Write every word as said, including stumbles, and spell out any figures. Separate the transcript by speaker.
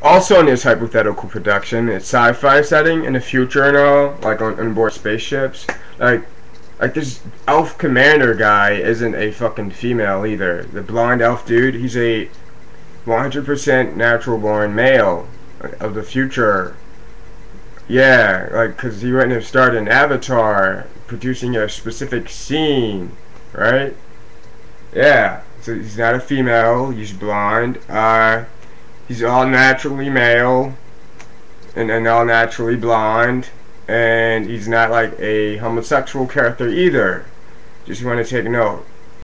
Speaker 1: Also in this hypothetical production, it's sci-fi setting in the future and all, like on, on board spaceships. Like, like this elf commander guy isn't a fucking female either. The blind elf dude, he's a one hundred percent natural born male of the future. Yeah, like, cause he wouldn't have started an avatar producing a specific scene, right? Yeah, so he's not a female, he's blind. Uh, he's all naturally male, and, and all naturally blind, and he's not like a homosexual character either. Just want to take note.